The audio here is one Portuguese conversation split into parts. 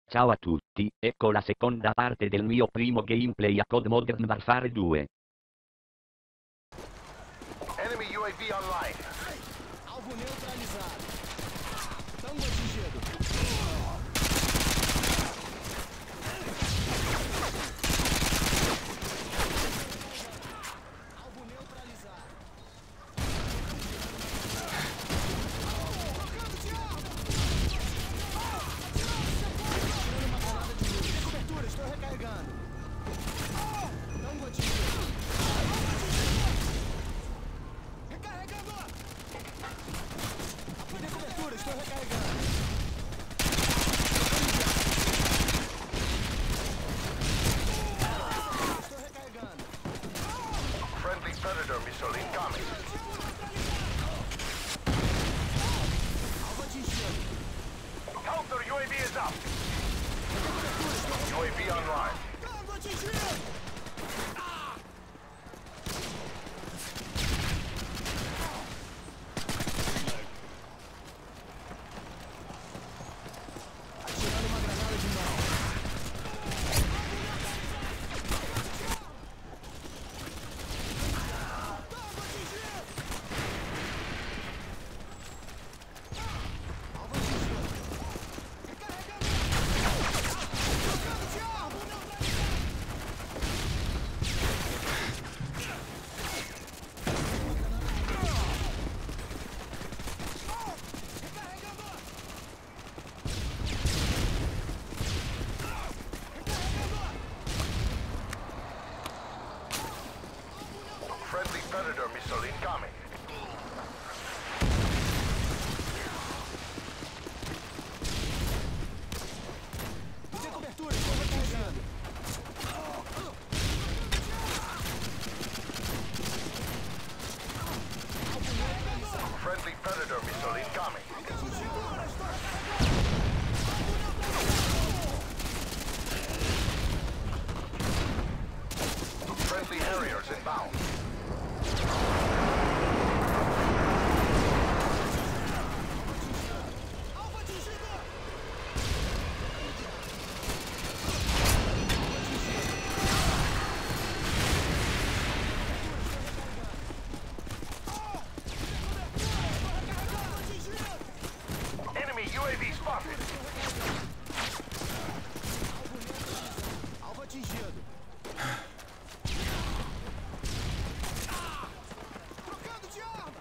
Ciao a tutti, ecco la seconda parte del mio primo gameplay a COD Modern Warfare 2. Enemy UAV online. Alvo neutralizado. Tango atingido. Alvo neutralizado. Trocando de arma. Tirando uma granada de luz. Tem cobertura, estou recarregando. Tango atingido. Recarregando! Dê cobertura, estou recarregando. Estou recarregando. Friendly Predator missile incoming. Alvo atingido. Counter UAV is up. UAV online. Tango atingido! Atirando uma granada de mão. Tango atingido! Alvo atingido. Recarregando! Trocando de arma! Recarregando! Friendly Predator missile incoming. Dê cobertura, estou recarregando. Alvo neutralizado. Friendly Predator missile incoming. Friendly Harriers inbound. Alvo atingido! Enemy UAV spotted. Alvo atingido. Trocando de arma.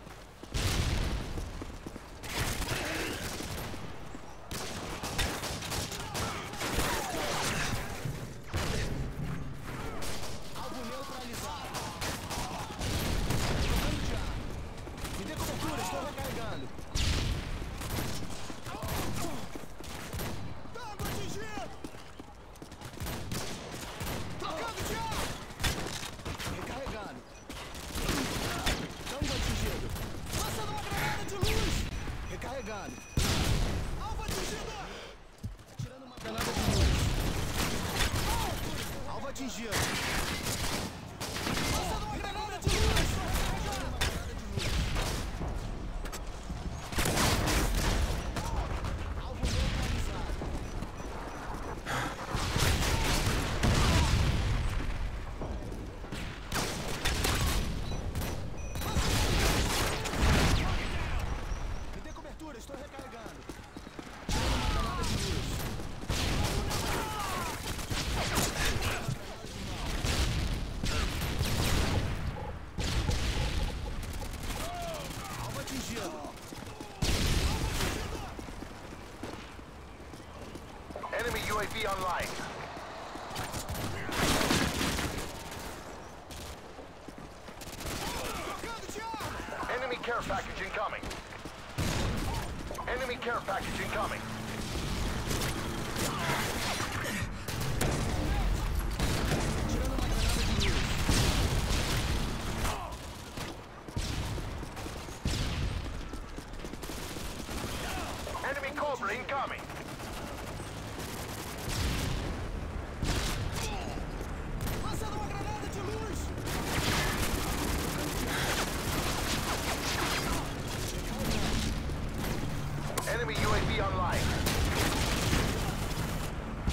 Alvo neutralizado. Trocando de arma. Me dê cobertura, estou recarregando. Tango atingido. Trocando de arma. Recarregando. Tango atingido. Lançando uma granada de luz. Recarregando. Alvo atingido. Atirando uma granada de luz. Alvo atingido. Lançando uma granada de luz. Atirando uma granada de luz. Alvo neutralizado. Me dê cobertura, estou recarregando. Tirando uma granada de luz. Alvo atingido. Enemy UAV online. Trocando de arma. Enemy care package incoming. Enemy care package incoming. Tirando uma granada de luz. Enemy Cobra incoming. Lançando uma granada de luz. Enemy UAV online.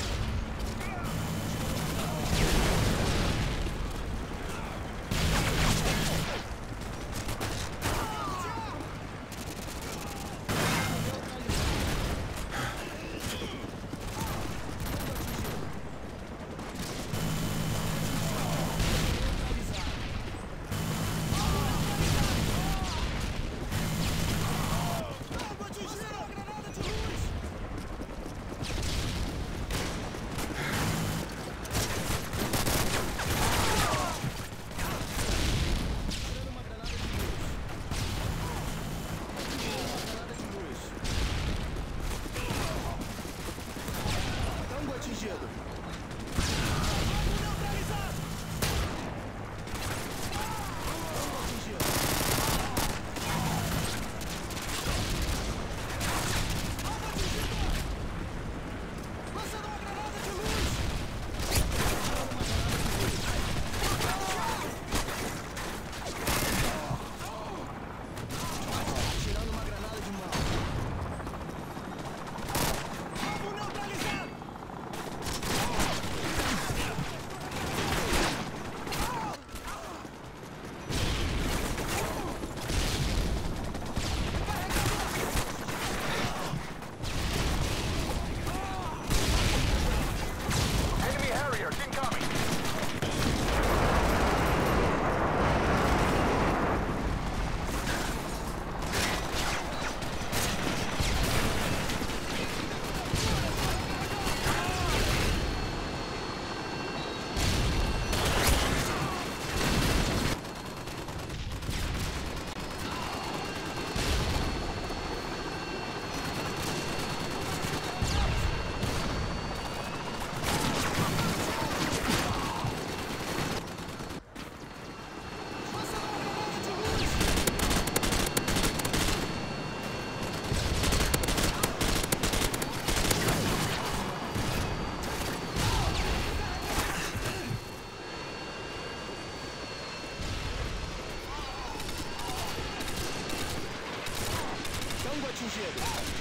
Tango atingido.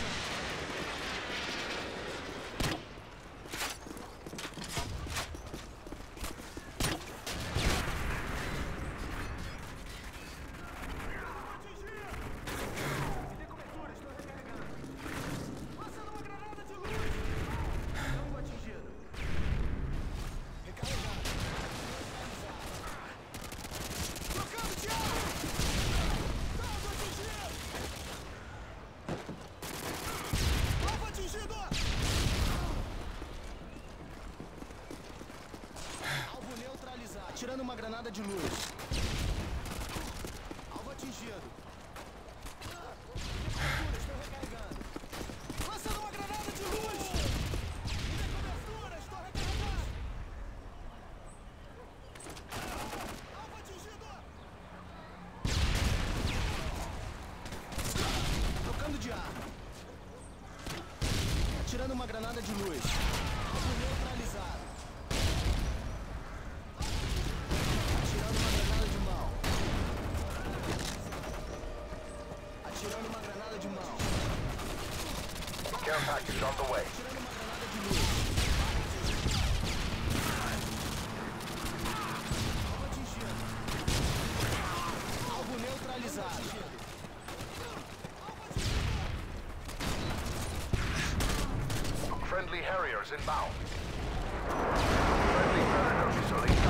Lançando uma granada de luz. Tango atingido. Recarregado. Trocando de ar. Tango atingido. Alvo atingido. Alvo neutralizado. Atirando uma granada de luz. Alvo atingido. Cobertura, estou recarregando. Lançando uma granada de luz. Me dê cobertura, estou recarregando. Alvo atingido. Trocando de ar. Atirando uma granada de luz. Alvo neutralizado. Atirando uma granada de mão. Atirando uma granada de mão. Care package on the way. Atirando uma granada de luz. Alvo atingido. Alvo neutralizado. Friendly Harriers inbound. Friendly Predator visually.